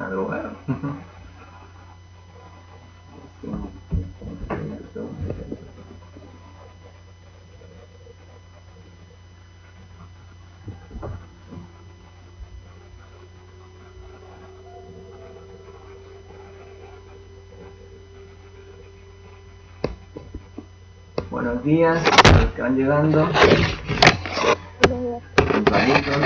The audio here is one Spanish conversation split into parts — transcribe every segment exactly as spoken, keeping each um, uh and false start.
madrugar. Buenos días a los que van llegando. Tempranito.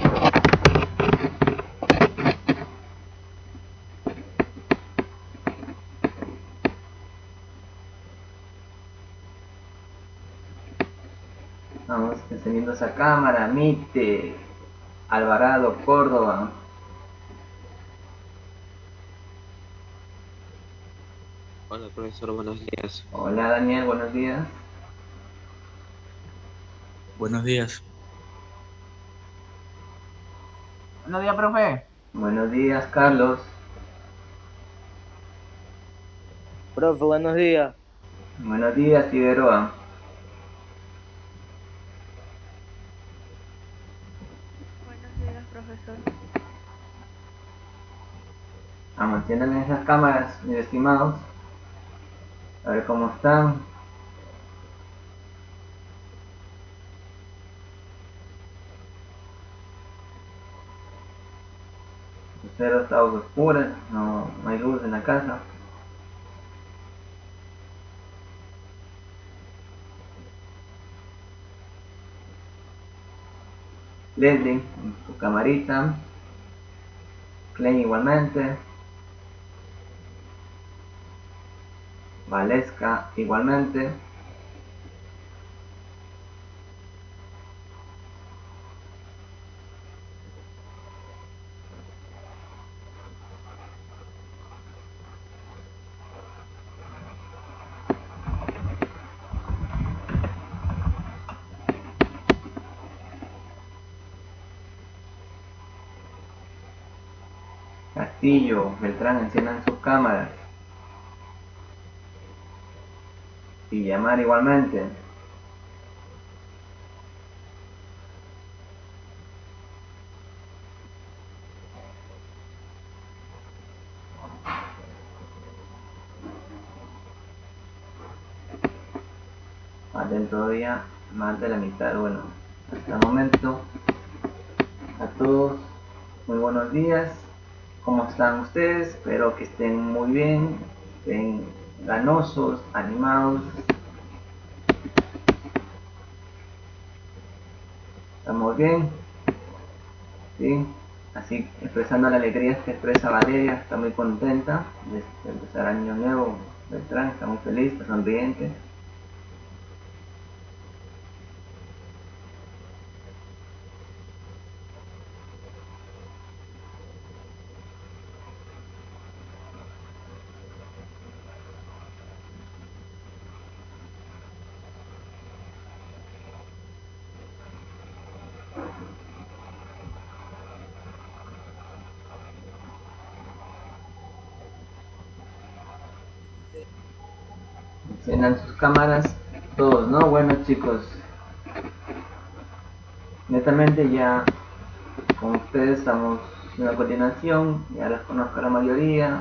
Vamos encendiendo esa cámara. Mite, Alvarado, Córdoba. Hola profesor, buenos días. Hola Daniel, buenos días. Buenos días. Buenos días, profe. Buenos días, Carlos. Profe, buenos días. Buenos días, Figueroa. Buenos días, profesor. Vamos, enciendan esas cámaras, mis estimados. A ver cómo están. El cero está oscuro, no, no hay luz en la casa. Leslie, en su camarita. Klein igualmente. Valesca igualmente. Castillo, Beltrán, enciendan sus cámaras. Y llamar igualmente. Faltan todavía más de la mitad. Bueno, hasta el momento a todos muy buenos días. ¿Cómo están ustedes? Espero que estén muy bien, estén ganosos, animados. ¿Estamos bien? ¿Sí? Así expresando la alegría que expresa Valeria, está muy contenta de empezar año nuevo. Beltrán está muy feliz, está sonriente. Enciendan sus cámaras, todos, ¿no? Bueno, chicos, netamente ya con ustedes estamos en la continuación, ya los conozco a la mayoría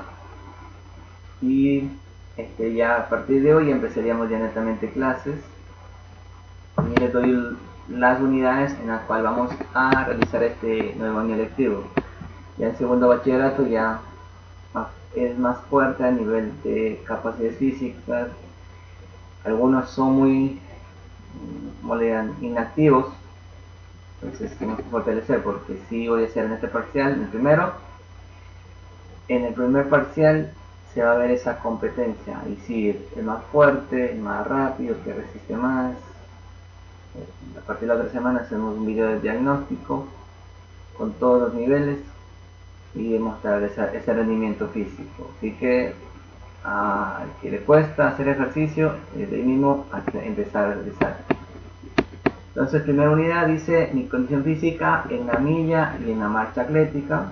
y este, ya a partir de hoy empezaríamos ya netamente clases y les doy las unidades en las cuales vamos a realizar este nuevo año lectivo. Ya el segundo bachillerato ya es más fuerte a nivel de capacidades físicas. Algunos son muy, como le digan, inactivos, entonces tenemos que fortalecer, porque sí voy a hacer en este parcial, en el primero, en el primer parcial se va a ver esa competencia, y si el más fuerte, el más rápido, el que resiste más. A partir de la otra semana hacemos un video de diagnóstico con todos los niveles y mostrar esa, ese rendimiento físico, así que al que le cuesta hacer ejercicio, desde ahí mismo empezar a realizar. Entonces, primera unidad dice mi condición física en la milla y en la marcha atlética.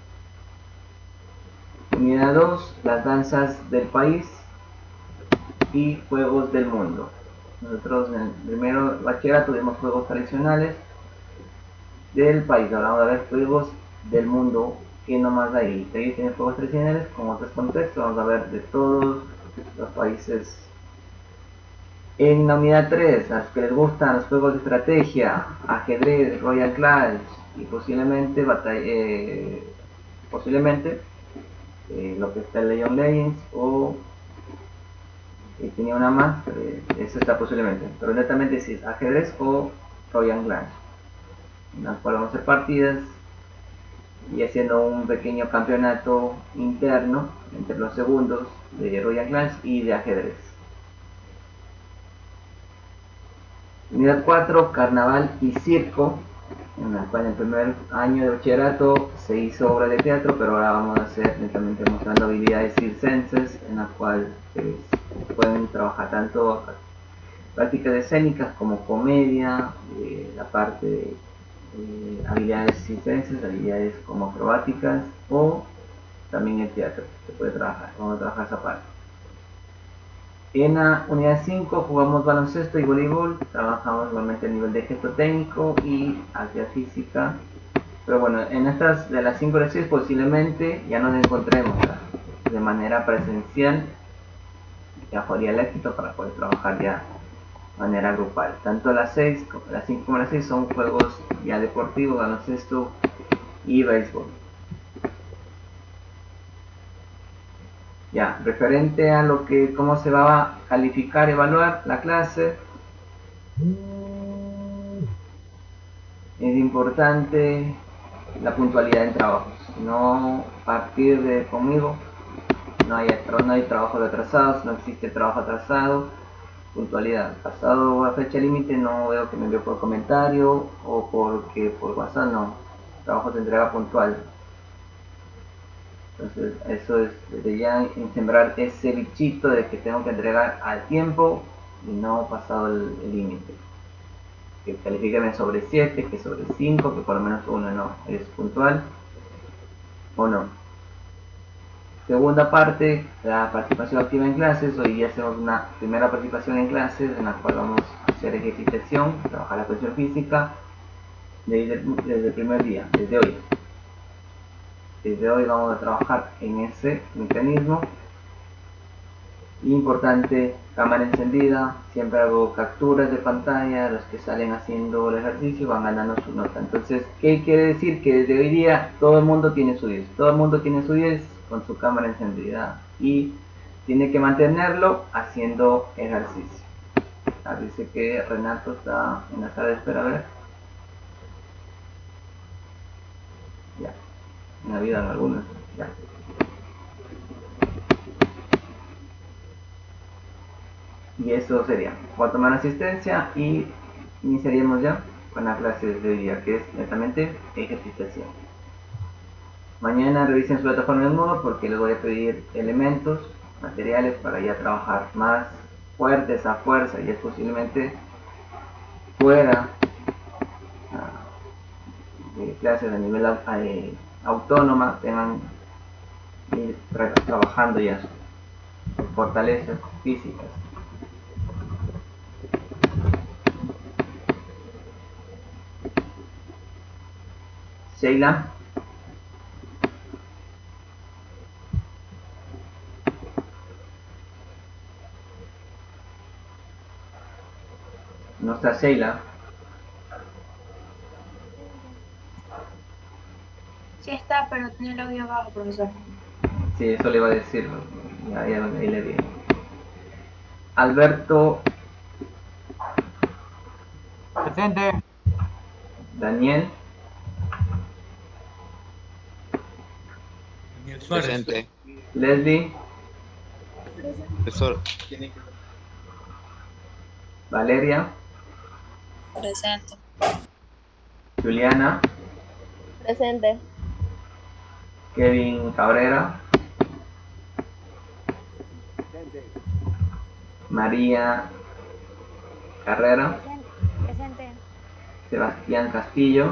Unidad dos, las danzas del país y juegos del mundo. Nosotros en el primero bachillerato tuvimos juegos tradicionales del país, ahora vamos a ver juegos del mundo ¿qué nomás hay? Ahí tienen juegos tradicionales con otros contextos, vamos a ver de todos los países. En la unidad tres, a los que les gustan los juegos de estrategia, ajedrez, Royal Clash y posiblemente batalla, eh, posiblemente eh, lo que está en League of Legends o eh, tenía una más, pero eh, eso está posiblemente, pero netamente si es ajedrez o Royal Clash, en las cuales vamos a hacer partidas y haciendo un pequeño campeonato interno entre los segundos de Royal Clash y de ajedrez. Unidad cuatro, Carnaval y Circo, en la cual en el primer año de bachillerato se hizo obra de teatro, pero ahora vamos a hacer netamente mostrando habilidades circenses, en la cual pues, pueden trabajar tanto prácticas escénicas como comedia, eh, la parte de eh, habilidades circenses, habilidades como acrobáticas o también el teatro, se puede trabajar, vamos a trabajar esa parte. En la unidad cinco jugamos baloncesto y voleibol, trabajamos igualmente a nivel de gesto técnico y actividad física. Pero bueno, en estas de las cinco a las seis posiblemente ya nos encontremos ¿verdad? De manera presencial, ya jugaría el éxito para poder trabajar ya de manera grupal. Tanto las seis, las cinco como las seis son juegos ya deportivos, baloncesto y béisbol. Ya, referente a lo que, cómo se va a calificar, evaluar la clase, es importante la puntualidad en trabajos. No partir de conmigo, no hay, no hay trabajos atrasados, no existe trabajo atrasado, puntualidad. Pasado a fecha límite no veo que me envíe por comentario o porque por WhatsApp, no. Trabajo de entrega puntual. Entonces eso es desde ya en sembrar ese bichito de que tengo que entregar al tiempo y no pasado el límite. Que califiquen sobre siete, que sobre cinco, que por lo menos uno no es puntual o no. Segunda parte, la participación activa en clases. Hoy día hacemos una primera participación en clases en la cual vamos a hacer ejercitación, trabajar la cuestión física desde, desde el primer día, desde hoy. Desde hoy vamos a trabajar en ese mecanismo. Importante, cámara encendida, siempre hago capturas de pantalla, los que salen haciendo el ejercicio van ganando su nota. Entonces, ¿qué quiere decir? Que desde hoy día todo el mundo tiene su diez, todo el mundo tiene su diez con su cámara encendida y tiene que mantenerlo haciendo ejercicio. Ah, dice que Renato está en la sala de espera, a ver. Ya. En la vida en algunos, ya. Y eso sería, voy a tomar asistencia y iniciaríamos ya con la clase de hoy día, que es netamente ejercitación. Mañana revisen su plataforma en modo porque les voy a pedir elementos, materiales para ya trabajar más fuertes a fuerza y es posiblemente fuera uh, de clases a nivel eh, autónoma tengan que ir tra trabajando ya fortalezas físicas. Sheila. No está Sheila. Sí está, pero tiene el audio abajo, profesor. Sí, eso le iba a decir. Ya, ya ahí le vi. Alberto. Presente. Daniel. Presente. Leslie. Profesor. Valeria. Presente. Juliana. Presente. Kevin Cabrera. María Carrera. Presente. Sebastián Castillo.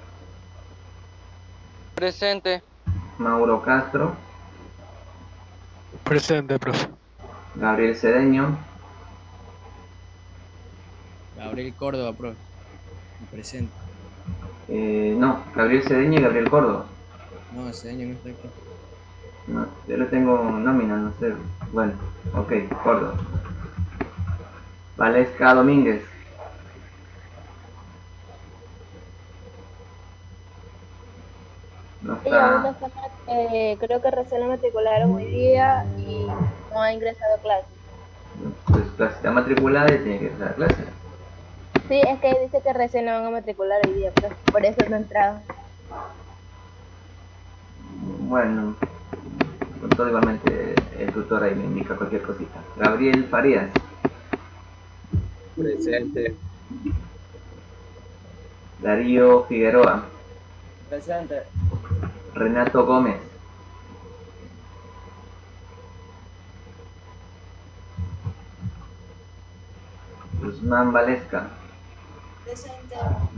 Presente. Mauro Castro. Presente, profe. Gabriel Cedeño. Gabriel Córdoba, profe. Presente. Eh, no, Gabriel Cedeño y Gabriel Córdoba. No, ese año no está aquí. No, yo le tengo nómina, no sé. Bueno, ok, Córdoba. Valesca Domínguez. No Y aún no está. está, eh, creo que recién la matricularon hoy día y no ha ingresado a clase. Pues clase está matriculada y tiene que estar a clase. Sí, es que dice que recién la van a matricular hoy día, pues por eso no ha entrado. Bueno, con todo igualmente el tutor ahí me indica cualquier cosita. Gabriel Farías. Presente. Darío Figueroa. Presente. Renato Gómez. Guzmán Valesca. Presente.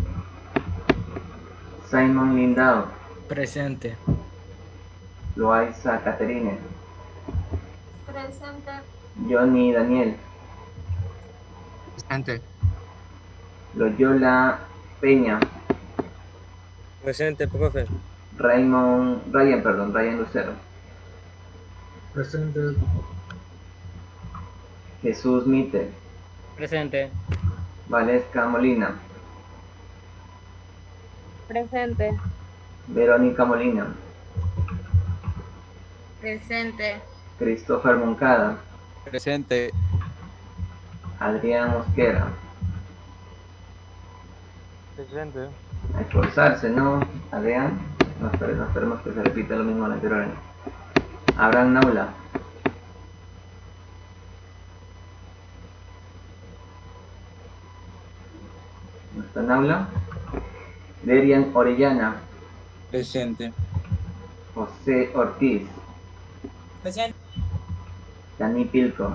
Simon Lindau. Presente. Loaiza Caterine. Presente. Johnny Daniel. Presente. Loyola Peña. Presente, profe. Raymond, Ryan, perdón, Ryan Lucero. Presente. Jesús Mite. Presente. Valesca Molina. Presente. Verónica Molina. Presente. Christopher Moncada. Presente. Adrián Mosquera. Presente. A esforzarse, ¿no, Adrián? No esperemos, no esperemos que se repita lo mismo en el anterior año. Abraham Naula. ¿No está Naula? Derian Orellana. Presente. José Ortiz. Presente. Dani Pilco.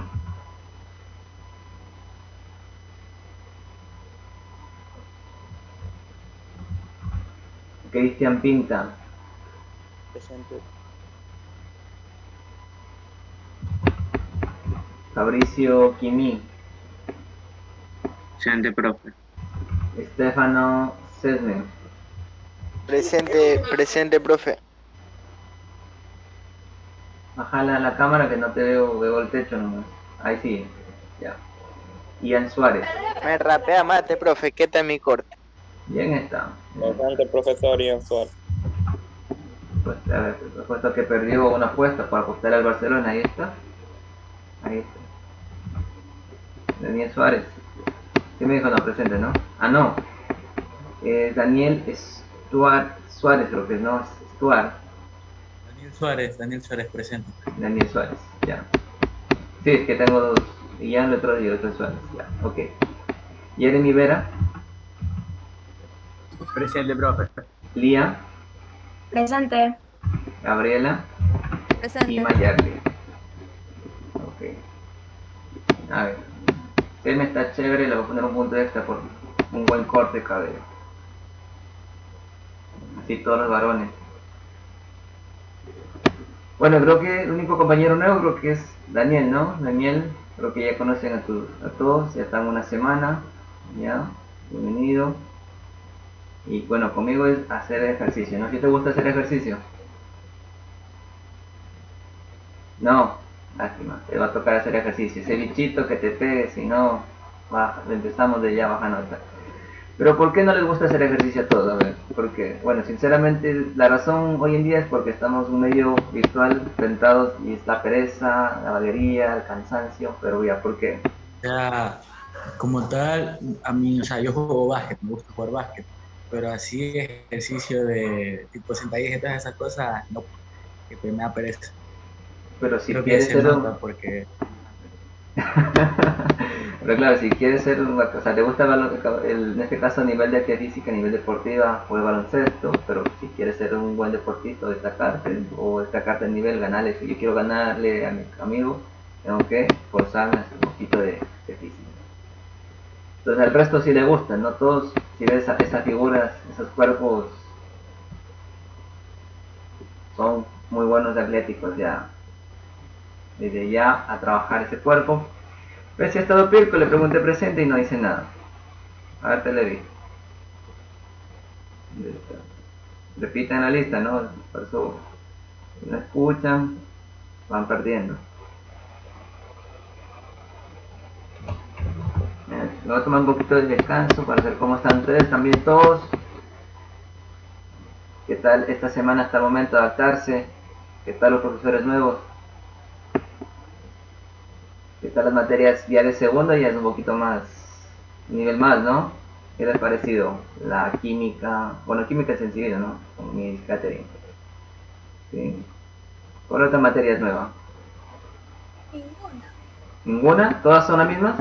Cristian Pinta. Presente. Fabricio Quimí. Presente, profe. Estefano Sesme. Presente, presente, profe. Bájala la cámara que no te veo, veo el techo nomás. Ahí sí, ya. Ian Suárez. Me rapea mate, profe, ¿qué tal mi corte? Bien está. Presente, profesor Ian Suárez. Pues, a ver, puesto que perdió una apuesta para apostar al Barcelona, ahí está. Ahí está. Daniel Suárez. Sí me dijo no presente, ¿no? Ah, no. Eh, Daniel Stuart Suárez, creo que es, no, Stuart. Daniel Suárez, Daniel Suárez presente. Daniel Suárez, ya. Sí, es que tengo dos. Y ya el otro y el otro Suárez, ya, ok. Jeremy Vera. Presente, profe. Lía. Presente. Gabriela. Y Presente. Mayarly. Ok. A ver. Si me está chévere, le voy a poner un punto extra por un buen corte de cabello. Así todos los varones. Bueno, creo que el único compañero nuevo creo que es Daniel, ¿no? Daniel, creo que ya conocen a, tu, a todos, ya están una semana, ya, bienvenido. Y bueno, conmigo es hacer ejercicio, ¿no? ¿Si te gusta hacer ejercicio? No, lástima, te va a tocar hacer ejercicio. Ese bichito que te pegue, si no, baja, empezamos de ya baja nota. Pero ¿por qué no les gusta hacer ejercicio a todos? A ver, porque, bueno, sinceramente la razón hoy en día es porque estamos en un medio virtual sentados y es la pereza, la vaguería, el cansancio, pero ya, ¿por qué? O sea, como tal, a mí, o sea, yo juego básquet, me gusta jugar básquet, pero así ejercicio de tipo sentadillas y todas esas cosas, no, que me da pereza. Pero si Creo que quieres se ser nota un... porque Pero claro, si quieres ser una cosa, te gusta el, el, en este caso a nivel de actividad física, a nivel deportiva, o el baloncesto, pero si quieres ser un buen deportista o destacarte, o destacarte a nivel, ganarle, si yo quiero ganarle a mi amigo, tengo que esforzarme a hacer un poquito de, de física. Entonces al resto sí le gusta, no todos, si ves esas figuras, esos cuerpos, son muy buenos de atléticos ya, desde ya a trabajar ese cuerpo. ¿Ves si ha estado Pirco? Le pregunté presente y no dice nada. A ver, te le vi. Repitan la lista, ¿no? Por eso, si no escuchan, van perdiendo. Eh, Me voy a tomar un poquito de descanso para ver cómo están ustedes, también todos. ¿Qué tal esta semana hasta el momento de adaptarse? ¿Qué tal los profesores nuevos? ¿Qué tal las materias ya de segundo? Ya es un poquito más, nivel más, ¿no? ¿Qué les ha parecido? La química, bueno, química es sencillo, ¿no? Con mi catering. Sí. ¿Cuál otra materia es nueva? Ninguna. ¿Ninguna? ¿Todas son las mismas?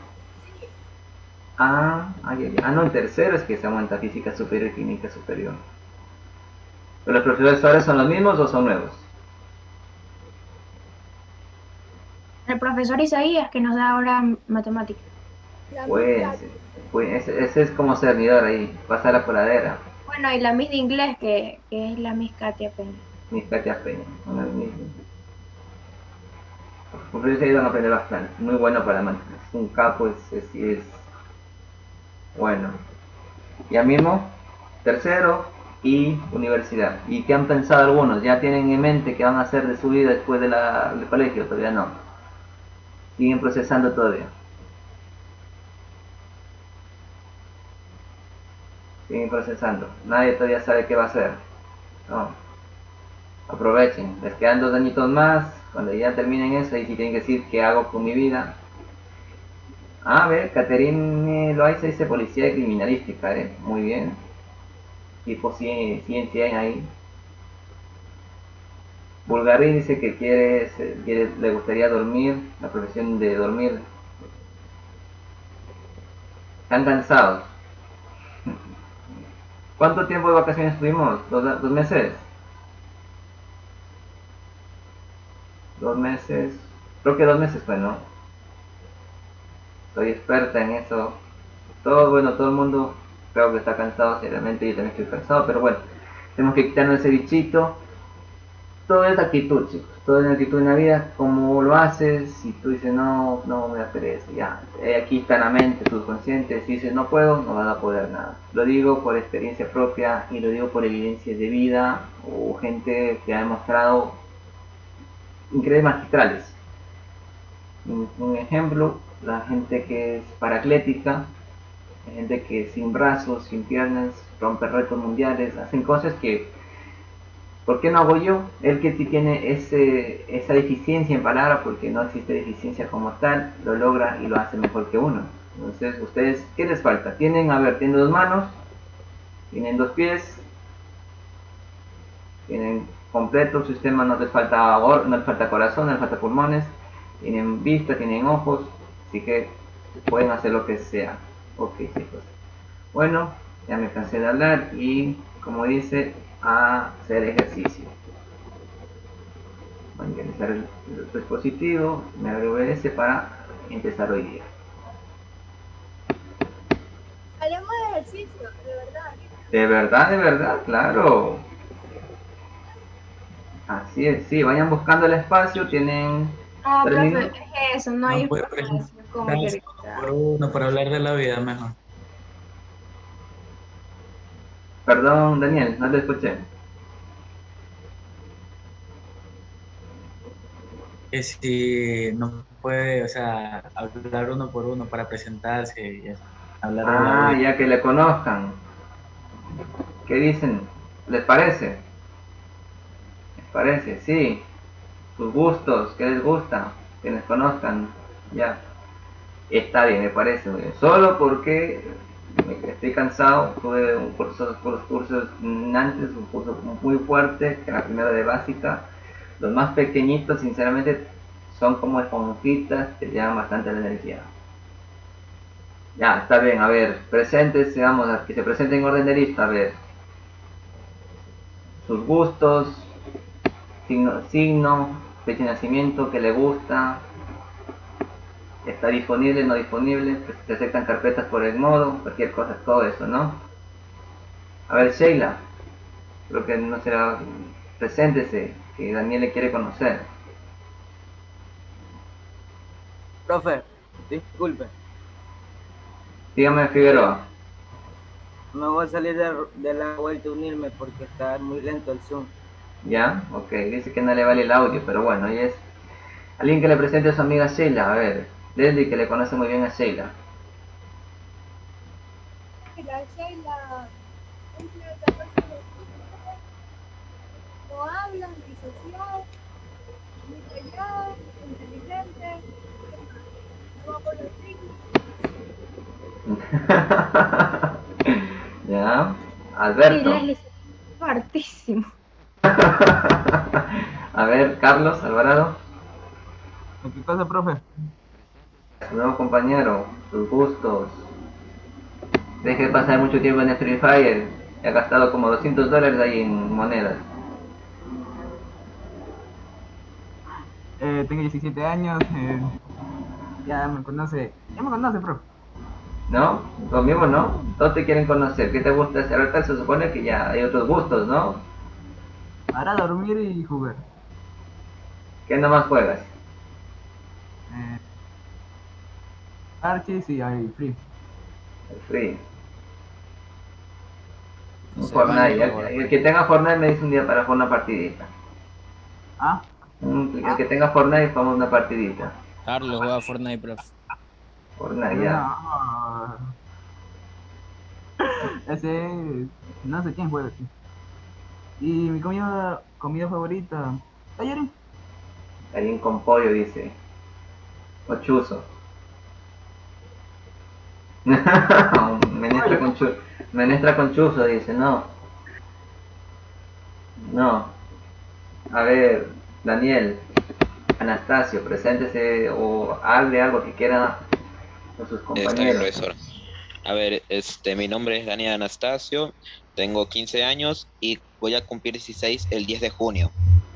Ah, ay, ay, ah, no, en tercero es que se aumenta física superior y química superior. ¿Pero los profesores son los mismos o son nuevos? El profesor Isaías que nos da ahora matemáticas. Pues, pues ese, ese es como servidor ahí, pasa la coladera. Bueno, y la Miss de inglés que, que es la Miss Katia Peña. Mis Katia Peña, con el mismo. Los profesores ahí van a aprender bastante, muy bueno para matemáticas. Un capo es, es, es bueno. Ya mismo, tercero y universidad. ¿Y qué han pensado algunos? ¿Ya tienen en mente qué van a hacer de su vida después de la, del colegio? Todavía no. Siguen procesando todavía. Siguen procesando. Nadie todavía sabe qué va a hacer. No. Aprovechen. Les quedan dos añitos más. Cuando ya terminen eso, ahí sí tienen que decir qué hago con mi vida. Ah, a ver, Caterine Loaiza dice policía de criminalística, ¿eh? Muy bien. Tipo cien, cien, cien ahí. Bulgarín dice que quiere, quiere, le gustaría dormir, la profesión de dormir. Están cansados. ¿Cuánto tiempo de vacaciones tuvimos? ¿Dos, dos meses? Dos meses. Creo que dos meses fue, ¿no? Soy experta en eso. Todo, bueno, todo el mundo creo que está cansado, seriamente yo también estoy cansado, pero bueno, tenemos que quitarnos ese bichito. Todo es actitud, chicos, todo es actitud en la vida, como lo haces, si tú dices no, no me da pereza, ya, aquí está la mente subconsciente, si dices no puedo, no vas a poder nada. Lo digo por experiencia propia y lo digo por evidencias de vida o gente que ha demostrado increíbles magistrales. Un, un ejemplo, la gente que es paraclética, gente que sin brazos, sin piernas, rompe récords mundiales, hacen cosas que, ¿por qué no hago yo? Él que sí tiene ese, esa deficiencia en palabra, porque no existe deficiencia como tal, lo logra y lo hace mejor que uno. Entonces, ustedes, ¿qué les falta? Tienen, a ver, tienen dos manos, tienen dos pies, tienen completo su sistema, no les falta, no les falta corazón, no les falta pulmones, tienen vista, tienen ojos, así que pueden hacer lo que sea. Ok, chicos. Bueno, ya me cansé de hablar y, como dice, a hacer ejercicio. Voy a ingresar el, el dispositivo, me agrego ese para empezar hoy día. Hablemos de ejercicio, de verdad. De verdad, de verdad, claro. Así es, sí, vayan buscando el espacio, tienen... No, profe, minutos. es eso, no hay No puede espacio como presentarse ahorita. por uno para hablar de la vida mejor. Perdón, Daniel, no te escuché. Que si no puede, o sea, hablar uno por uno para presentarse y eso, hablar de la Ah, vida. ya que le conozcan. ¿Qué dicen? ¿Les parece? ¿Les parece? Sí. Sus gustos, ¿qué les gusta? Que les conozcan. Ya. Está bien, me parece muy bien. Solo porque me- estoy cansado. Tuve un curso, unos cursos antes, un curso muy fuerte, que era primero de básica. Los más pequeñitos, sinceramente, son como esponjitas que llevan bastante la energía. Ya, está bien, a ver, presentes, vamos a que se presenten en orden de lista, a ver. Sus gustos, signo, signo, fecha de nacimiento, que le gusta, está disponible, no disponible, pues se aceptan carpetas por el modo, cualquier cosa, todo eso, ¿no? A ver, Sheila, creo que no será, preséntese, que Daniel le quiere conocer. Profe, disculpe. Dígame, Figueroa. Me voy a salir de, de la vuelta a unirme porque está muy lento el Zoom. Ya, ok, dice que no le vale el audio, pero bueno, ahí es. Alguien que le presente a su amiga Sheila, a ver, Leslie que le conoce muy bien a Sheila. Mira, Sheila cumple catorce de octubre, no habla, ni social, muy callada, inteligente, no va por los signos. Ya, Sí, Alberto. Leslie, hartísimo. A ver, Carlos Alvarado, ¿Qué cosa, profe? su nuevo compañero, sus gustos. Deje de pasar mucho tiempo en el Free Fire. Ha gastado como doscientos dólares ahí en monedas. Eh, tengo diecisiete años, eh, ya me conoce, ya me conoce, profe. ¿No? Conmigo no. Todos te quieren conocer. ¿Qué te gusta hacer? Ahorita se supone que ya hay otros gustos, ¿no? Para dormir y jugar. ¿Qué nomás juegas? Eh, Archie y hay free. El Free. Un Se van Fortnite. y El, juegan. el que tenga Fortnite me dice un día para jugar una partidita. Ah, Un- el que tenga Fortnite, jugamos una partidita. Carlos juega a Fortnite, profe. Fortnite, ya. no. Ese, no sé quién juega aquí. Y mi comida, comida favorita, tallarín. Alguien con pollo dice. O chuzo. Menestra con chuzo. Menestra con chuzo dice, no. No. A ver, Daniel, Anastasio, preséntese o hable algo que quiera con sus Está bien, compañeros. profesor. A ver, este, mi nombre es Daniel Anastasio, tengo quince años y voy a cumplir dieciséis el diez de junio.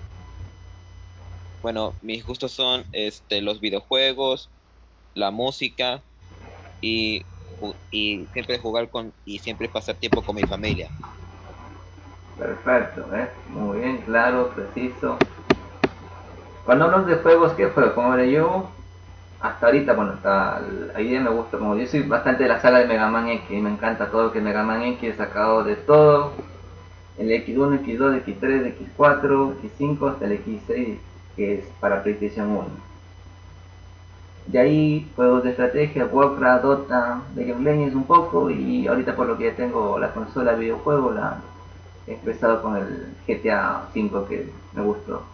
Bueno, mis gustos son este, los videojuegos, la música y, ju- y siempre jugar con y siempre pasar tiempo con mi familia. Perfecto, ¿eh? Muy bien, claro, preciso. Cuando hablamos de juegos, ¿qué juego? Como era yo, hasta ahorita, bueno, hasta el- ahí ya me gusta, como yo soy bastante de la saga de Mega Man X, me encanta todo lo que es Mega Man X, he sacado de todo, el X uno, X dos, X tres, X cuatro, X cinco hasta el X seis, que es para PlayStation uno. De ahí, juegos de estrategia, Warcraft, Dota, League of Legends un poco, y ahorita por lo que ya tengo la consola de videojuego, la he empezado con el G T A cinco que me gustó.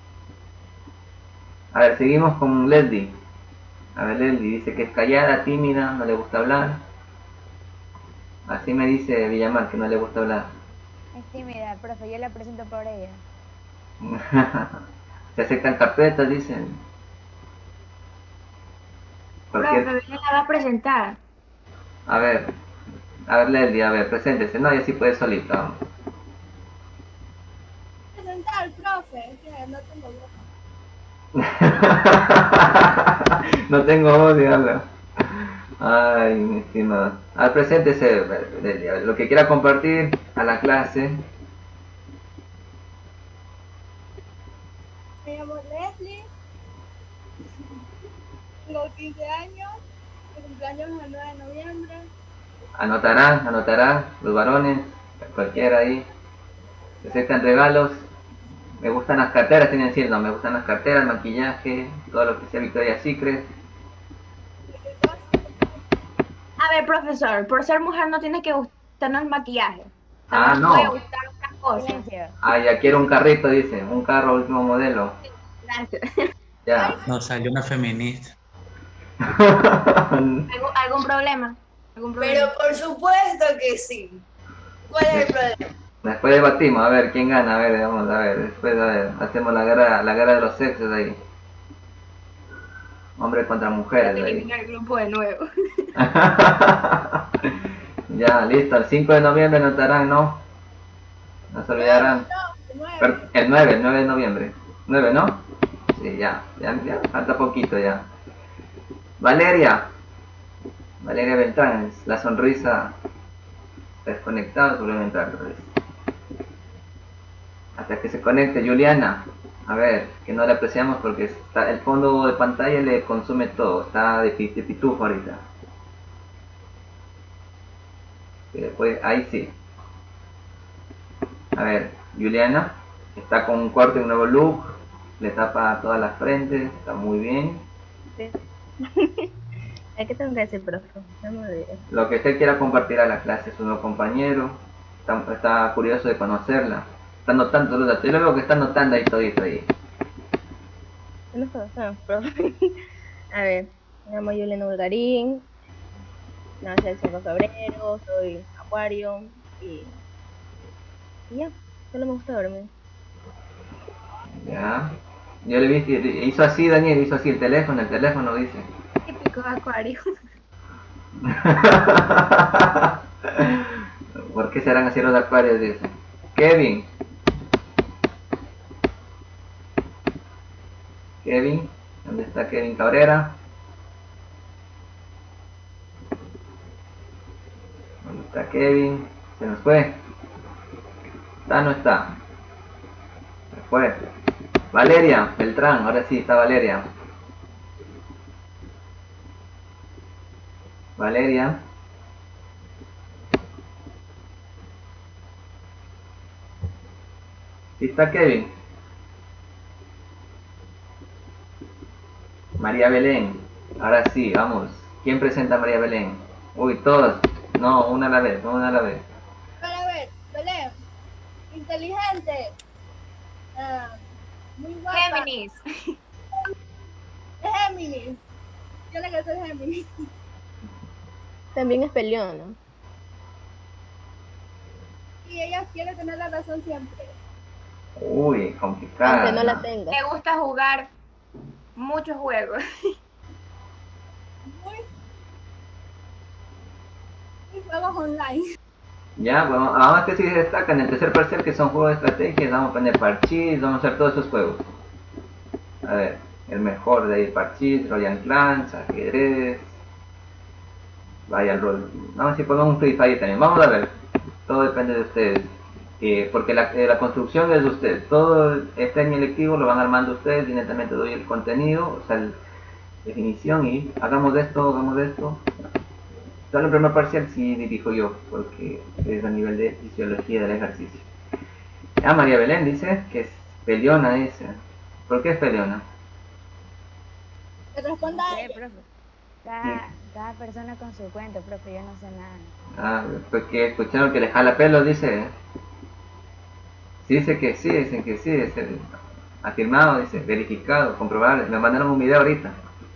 A ver, seguimos con Leslie. A ver, Leslie dice que es callada, tímida, no le gusta hablar. Así me dice Villamar, que no le gusta hablar. Es tímida, profe, yo la presento por ella. Se aceptan carpetas, dicen. Profe, Cualquier... Belén la va a presentar. A ver, a ver Leslie, a ver, preséntese. No, y así puede solita. Presentar, profe, es que no tengo voz. No tengo voz, diablo. Ay, mi estimado. A ver, preséntese, Leslie. A ver, lo que quiera compartir a la clase. Me llamo Leslie, tengo quince años, mi cumpleaños es el nueve de noviembre. Anotarán, anotarán, los varones, cualquiera ahí. Se aceptan regalos. Me gustan las carteras, tienen que decir, no, me gustan las carteras, el maquillaje, todo lo que sea Victoria's Secret. A ver, profesor, por ser mujer no tiene que gustarnos el maquillaje. Ah, También puede no. gustar otras cosas. Silencio. Ah, ya quiero un carrito, dice, un carro último modelo. Gracias. Ya. No, salió una feminista. ¿Algún, algún problema? ¿Algún problema? Pero por supuesto que sí. ¿Cuál es el problema? Después debatimos, a ver quién gana, a ver, vamos a ver, después a ver, hacemos la guerra, la guerra de los sexos ahí. Hombre contra Hay mujeres que ahí. eliminar el grupo de nuevo. Ya, listo, el cinco de noviembre notarán, ¿no? No se olvidarán. Per- El nueve, el nueve de noviembre. nueve, ¿no? Sí, ya, ya, ya, falta poquito ya. Valeria. Valeria Beltrán, la sonrisa. Desconectado, vuelve a entrar otra vez. Hasta que se conecte Juliana. A ver, que no le apreciamos porque está, el fondo de pantalla le consume todo. Está de, pi- de pitufo ahorita. que pues ahí sí. A ver, Juliana está con un corte y un nuevo look, le tapa toda la frente, está muy bien. Sí. ¿Qué tengo que decir, profe? Vamos a ver. Lo que usted quiera compartir a la clase es un nuevo compañero, está, está curioso de conocerla, está notando los datos, yo lo veo que está notando ahí todito ahí. No, no, profe. A ver, me llamo Juliana Bulgarín, nací el cinco de febrero, soy acuario y, y ya, solo me gusta dormir. Ya, yo le vi, hizo así Daniel, hizo así el teléfono, el teléfono dice. Típico acuario. ¿Por qué serán así los acuarios? Dice. Kevin. Kevin, ¿dónde está Kevin Cabrera? ¿Dónde está Kevin? Se nos fue. ¿Está o no está? Se fue. Valeria Beltrán, ahora sí está Valeria. Valeria. ¿Sí está Kevin? María Belén. Ahora sí, vamos. ¿Quién presenta a María Belén? Uy, todos. No, una a la vez, una a la vez. Para ver, Belén. Inteligente. Ah, muy guapa. Géminis. Es Géminis. Yo le que soy Géminis. También es peleona. Y ella quiere tener la razón siempre. Uy, complicada. Aunque no la tenga. Me gusta jugar muchos juegos. Muy, muy juegos online. Ya, bueno, vamos a que sí destacan en el tercer parcial que son juegos de estrategias, vamos a poner parchís, vamos a hacer todos esos juegos. A ver, el mejor de ahí, parchís, Royal Clans, ajedrez, vaya rol. Vamos a si ponemos un Free Fire también, vamos a ver, todo depende de ustedes. Eh, porque la, eh, la construcción es de ustedes, todo este año electivo lo van armando ustedes, directamente doy el contenido, o sea, la definición y hagamos de esto, hagamos de esto. Solo el primer parcial sí dirijo yo, porque es a nivel de fisiología del ejercicio. Ah, María Belén dice que es peleona, dice. ¿Por qué es peleona? Que responda a Sí, ella. profe. Cada, cada persona con su cuento, profe, yo no sé nada. Ah, porque escucharon que le jala pelo, dice. Sí, dice que sí, dicen que sí, es el afirmado, dice, verificado, comprobable. Me mandaron un video ahorita.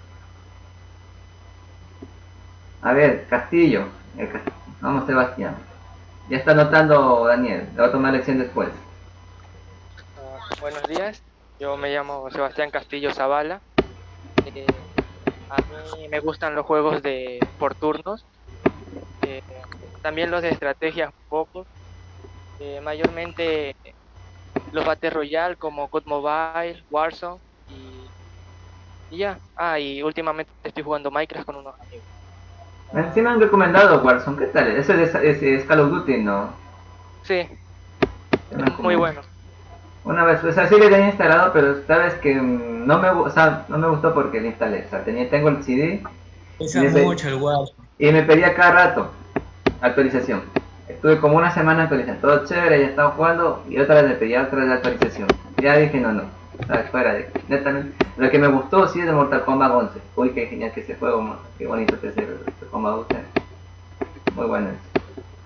A ver, Castillo. El Cast- Vamos, Sebastián. Ya está anotando Daniel, le va a tomar lección después. Uh, buenos días, yo me llamo Sebastián Castillo Zavala. Eh, a mí me gustan los juegos de por turnos, eh, también los de estrategia un poco, eh, mayormente los Battle Royale como C O D Mobile, Warzone y, y ya. Ah, y últimamente estoy jugando Minecraft con unos amigos. Eh, Sí me han recomendado Warzone, ¿qué tal? Eso es, es, es Call of Duty, ¿no? Sí, Se me han muy recomendado. bueno. Una vez, o sea, sí lo tenía instalado, pero esta vez que mm, no me, gu- o sea, no me gustó porque lo instalé. O sea, tenía, tengo el C D Pesa y me, pe- mucho el Warzone. y me pedía cada rato actualización. Estuve como una semana actualizando, todo chévere, ya estaba jugando y otra vez me pedía otra vez actualización. Ya dije, no, no, o sea, fuera de, netamente. Lo que me gustó sí es de Mortal Kombat once. Uy, qué genial que ese juego, mo- qué bonito que es el Mortal Kombat once. Muy bueno es.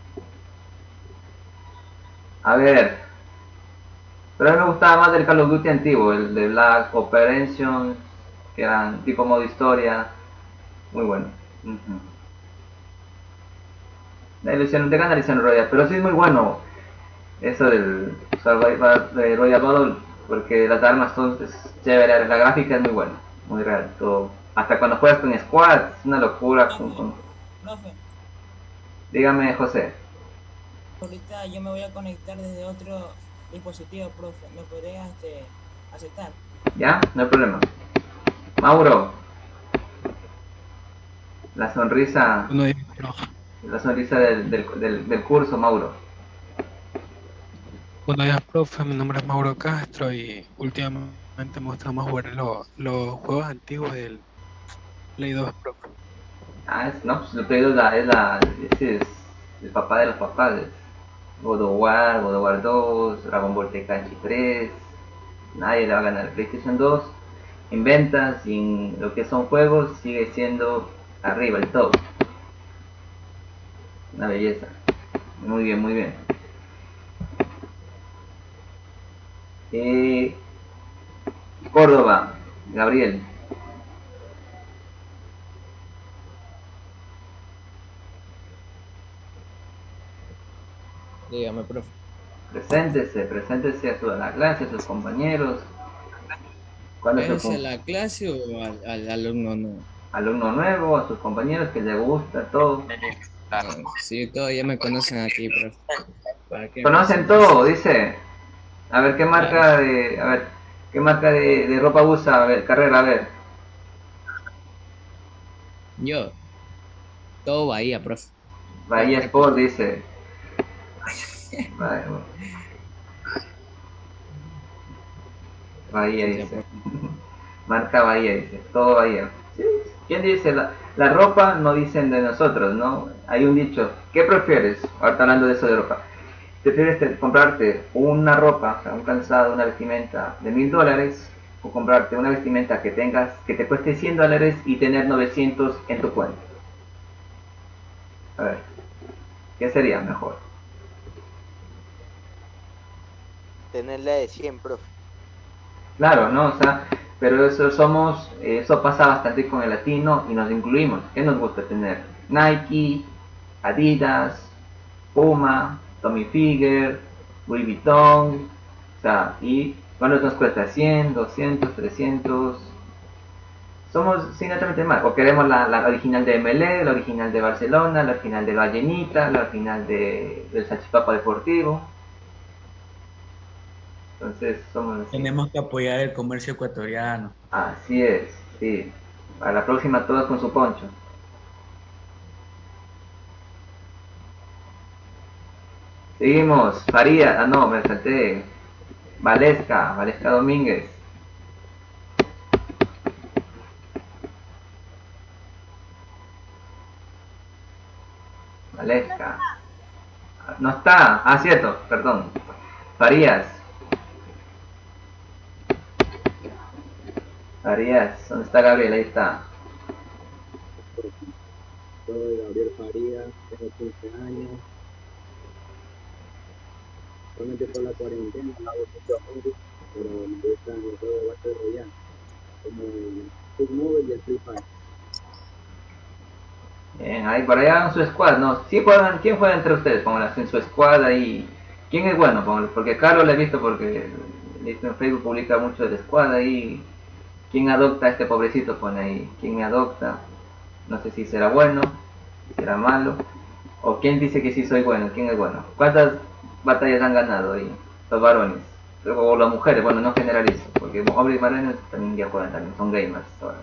A ver, pero a mí me gustaba más del Call of Duty antiguo, el de Black Operation, que eran tipo modo historia, muy bueno. Ujú. La ilusión de ganar ilusión Royal, pero sí es muy bueno eso del Survival de Royal Battle, porque las armas son es chévere, la gráfica es muy buena, muy real, todo. Hasta cuando juegas con squad, es una locura. Con, con... Profe, Dígame, José. ahorita yo me voy a conectar desde otro dispositivo, profe. ¿Me podrías este, aceptar? ¿Ya? No hay problema. Mauro. La sonrisa. Buenos días, profe. La sonrisa del, del, del, del curso, Mauro. Buenos días, profe. Mi nombre es Mauro Castro y últimamente me gusta más jugar los, los juegos antiguos del Play dos, profe. Ah, es, no, pues el pedido es la, es la, es, es el papá de los papás. God of War, God of War dos, Dragon Ball Tenkaichi tres. Nadie le va a ganar el PlayStation dos. En ventas y en lo que son juegos sigue siendo arriba, el top. Una belleza. Muy bien, muy bien. Eh, Córdoba, Gabriel. Dígame, profe. Preséntese, preséntese a toda la clase, a sus compañeros. ¿Cuándo es el ¿Es a cum- la clase o al, al alumno no? alumno nuevo, a sus compañeros que le gusta todo? Ah, sí, todos ya me conocen aquí, profe. ¿Para qué? Conocen todo, dice. A ver qué marca de, a ver, qué marca de, de ropa usa, a ver, Carrera, a ver. Yo. Todo Bahía, profe. Bahía Sport dice. Vale, bueno. Bahía dice. Marca Bahía dice. Todo Bahía. Sí. ¿Quién dice? La, la ropa no dicen de nosotros, ¿no? Hay un dicho. ¿Qué prefieres? Ahorita hablando de eso de ropa. ¿Prefieres te- comprarte una ropa, o sea, un calzado, una vestimenta de mil dólares? O comprarte una vestimenta que tengas, que te cueste cien dólares y tener novecientos en tu cuenta. A ver. ¿Qué sería mejor? Tenerla de cien, profe. Claro, ¿no? O sea, pero eso somos, eso pasa bastante con el latino y nos incluimos. ¿Qué nos gusta tener? Nike, Adidas, Puma, Tommy Hilfiger, Louis Vuitton, o sea, y ¿cuánto nos cuesta? cien, doscientos, trescientos. Somos sí, netamente más. O queremos la, la original de Emelec, la original de Barcelona, la original de Vallenita, la original de, del Salchipapa Deportivo. Entonces somos así. Tenemos que apoyar el comercio ecuatoriano. Así es, sí. Para la próxima todos con su poncho. Seguimos. Faría, ah no, me salté. Valesca, Valesca Domínguez. Valesca. No está. Ah, cierto, perdón. Farías. Farías, ¿dónde está Gabriel? Ahí está. Soy Gabriel Farías, tengo quince años. Solamente por la cuarentena no hago mucho juegos, pero me gustan los juegos de Battle Royale, como el Food Mobile y el Free Fire. Bien, ahí por allá en su squad, ¿no? ¿Sí juegan? ¿Quién juega entre ustedes? Pónganlas en su squad ahí. ¿Quién es bueno? Pónganlo, porque Carlos le he visto porque he visto en Facebook publica mucho del squad ahí. ¿Quién adopta a este pobrecito? Pone ahí. ¿Quién me adopta? No sé si será bueno, si será malo. O quién dice que sí soy bueno, quién es bueno. ¿Cuántas batallas han ganado ahí los varones? O las mujeres, bueno, no generalizo, porque hombres y varones también ya juegan también, son gamers ahora.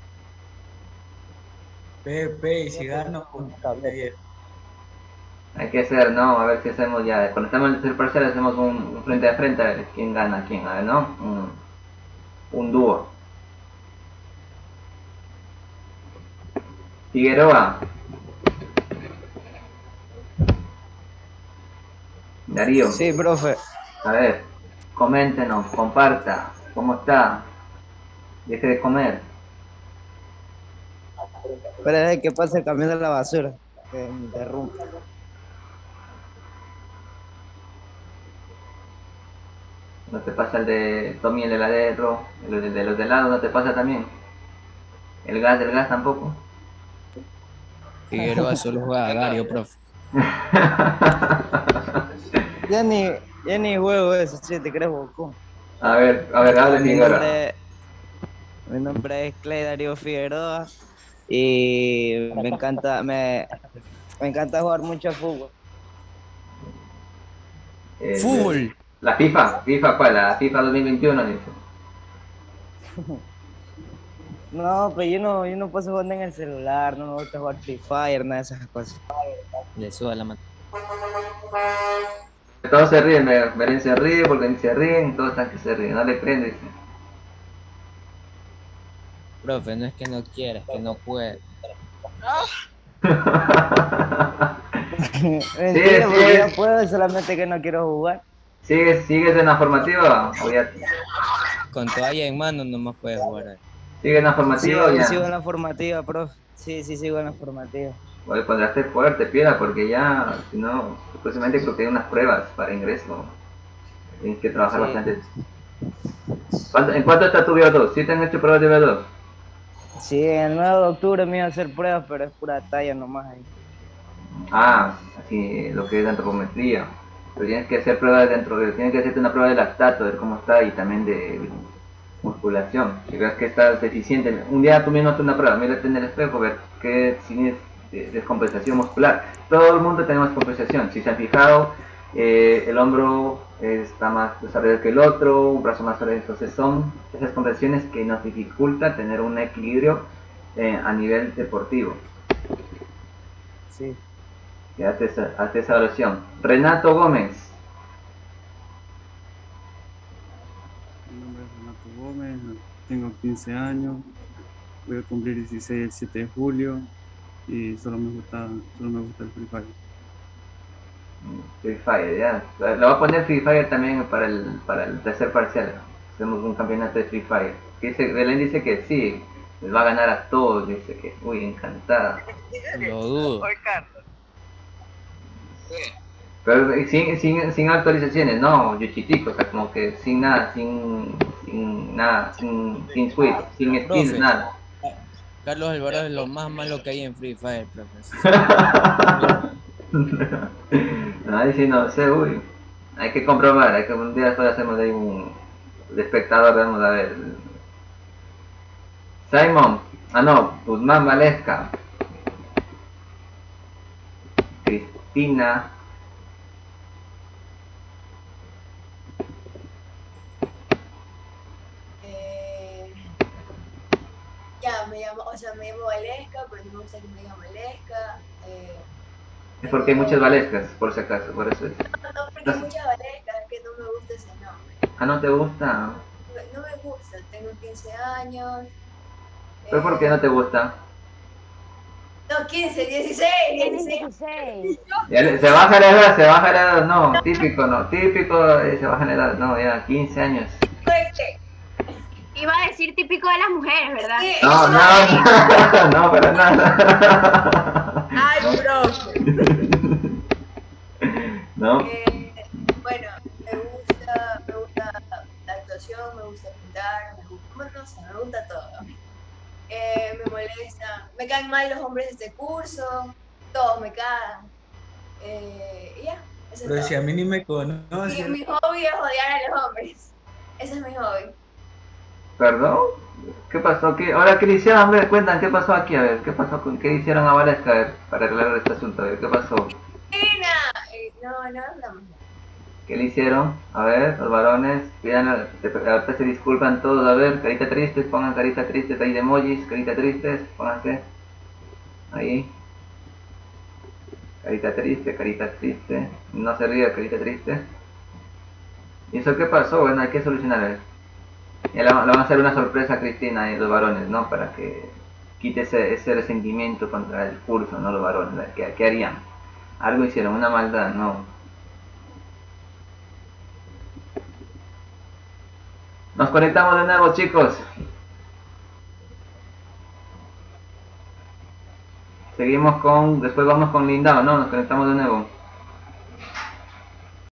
Pepe, y si gano, un cable. Hay que hacer, ¿no? A ver si hacemos ya, cuando estamos en el tercer parcial hacemos un, un frente a frente a ver quién gana a quién, a ver, ¿no? Un, un dúo. Figueroa. Darío. Sí, profe. A ver, coméntenos, comparta, ¿cómo está? Deje de comer. Espera que pase el camión de la basura. Que me interrumpe. ¿No te pasa el de Tommy el heladero? El de, de los de helado no te pasa también? ¿El gas del gas tampoco? Figueroa solo juega a Gario, profe. Ya ni, ya ni juego eso, si te crees Goku. A ver, a ver, hable Mi Figueroa. nombre, mi nombre es Clay Darío Figueroa y me encanta, me, me encanta jugar mucho fútbol. Eh, Fútbol. La FIFA, FIFA cuál, la FIFA dos mil veintiuno dice. No, pero yo no, yo no puedo jugar en el celular, no me gusta jugar Free Fire, nada de esas cosas. Le suda la mano. Todos se ríen, Belén se ríe, porque se ríen, todos están que se ríen, no le creen, dice. Profe, no es que no quiera, es que no puede. Mentira, porque sí. yo puedo, solamente que no quiero jugar. ¿Sigues, sigues en la formativa o ya? Con toalla en mano nomás puedes jugar ahí. ¿Sigues en la Sí, formativa o aún ya? sigo en la formativa, profe. Sí, sí, sigo en la formativa. Oye, pondrás fuerte, piedra, porque ya, si no, supuestamente creo que hay unas pruebas para ingreso. Tienes que trabajar Sí. bastante. ¿Cuánto- ¿En cuánto está tu B O dos? ¿Sí te han hecho pruebas de B O dos? Sí, el nueve de octubre me iba a hacer pruebas, pero es pura talla nomás ahí. Ah, así lo que es antropometría. Pero tienes que hacer pruebas dentro de, tienes que hacerte una prueba de lactato, de ver cómo está y también de musculación. Si ves que estás deficiente, un día tú mismo hazte una prueba, mírate en el espejo, ver qué tienes de descompensación muscular. Todo el mundo tenemos compensación. Si se han fijado, eh, el hombro está más desarrollado que el otro, un brazo más desarrollado. Entonces son esas compensaciones que nos dificultan tener un equilibrio eh, a nivel deportivo. Sí. Y hazte esa, hazte esa oración. Renato Gómez. Mi nombre es Renato Gómez, tengo quince años, voy a cumplir dieciséis el siete de julio y solo me gusta, solo me gusta el Free Fire. Free Fire, ya. Le voy a poner Free Fire también para el, para el tercer parcial. Hacemos un campeonato de Free Fire. Dice, Belén dice que sí, les va a ganar a todos. Dice que, uy, encantada. Lo dudo. Pero eh, sin, sin, sin actualizaciones, no, Yochitico, o sea, como que sin nada, sin, sin nada, sin, sin switch, sin skills, Profe. nada. Carlos Alvarado es lo más malo que hay en Free Fire, profe. No, ahí sí no sé, uy. Hay que comprobar, hay que un día después hacemos ahí un de espectador, vamos a ver. Simon, ah no, Guzmán Valesca. Cristina. Eh, ya, me llamo, o sea, me llamo Valesca, pero no me gusta que me digan Valesca. Eh, Es porque hay muchas Valescas, por si acaso, por eso es. no, no, porque hay muchas Valescas, es que no me gusta ese nombre. Ah, ¿no te gusta? No, no me gusta, tengo quince años. ¿Pero por qué no te gusta? No, quince, dieciséis, dieciséis. Ya le- se baja la edad, se baja la edad, no, típico, no, típico, eh, se baja la edad, no, ya, quince años. Iba a decir típico de las mujeres, ¿verdad? No, no, no, para nada. Ay, profe. No, Eh, bueno, me gusta, me gusta la actuación, me gusta pintar, me gusta, bueno, no sé, me gusta todo. Eh, me molesta, me caen mal los hombres de este curso, todos me caen. Eh, y ya, eso es Pero si a todo. mí ni me Mi, conocen. mi hobby es odiar a los hombres. Ese es mi hobby. ¿perdón? ¿Qué pasó? ¿Qué? Ahora, ¿qué le hicieron? Hombre, cuentan, ¿qué pasó aquí? A ver, ¿qué pasó? con- ¿Qué hicieron a Valesca? A ver, para arreglar este asunto, a ver, ¿qué pasó? Tina, eh, no, no hablamos. ¿Qué le hicieron? A ver, los varones, pidan, a- te- ahorita se disculpan todos, a ver, carita tristes, pongan carita tristes, ahí de emojis, carita tristes, pónganse, ahí, carita triste, carita triste, no se ríe, carita triste. ¿Y eso qué pasó? Bueno, hay que solucionar, a ver. Ya le, va- le van a hacer una sorpresa a Cristina y los varones, ¿no? Para que quite ese, ese resentimiento contra el curso, ¿no? Los varones, ¿qué, qué harían? Algo hicieron, una maldad, no. Nos conectamos de nuevo, chicos. Seguimos con, después vamos con Lindao, ¿no? Nos conectamos de nuevo.